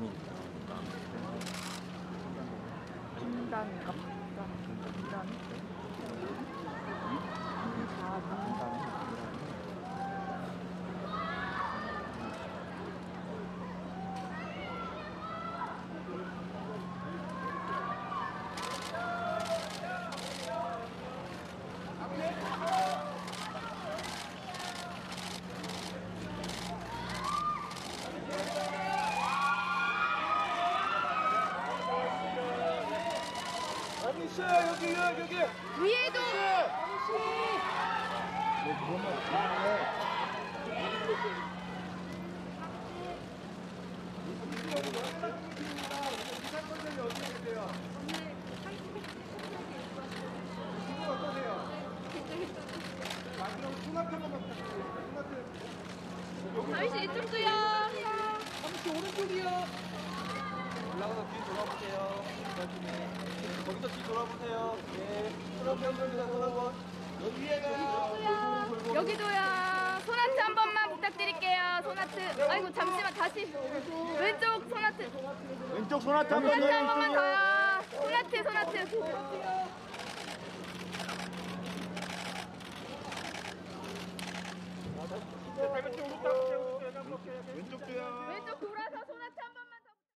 분단인가? 분단? 아저씨 여기 위에도 아저씨 이쪽도요. 아저씨 오른쪽이요. 올라가서 뒤 돌아보세요. 거기서 뒤 돌아보세요. 네. 돌아봅니다. 돌아봐. 여기 위에가. 여기도요. 손아트 한 번만 부탁드릴게요. 손아트. 아이고 잠시만 다시. 왼쪽 손아트. 왼쪽 손아트 손아트 한 번만 더요. 손아트.